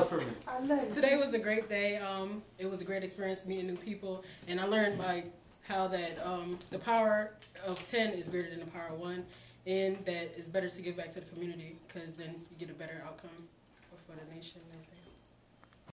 was perfect. I love it. Today was a great day. It was a great experience meeting new people, and I learned like how that the power of 10 is greater than the power of 1, and that it's better to give back to the community because then you get a better outcome for the nation and everything.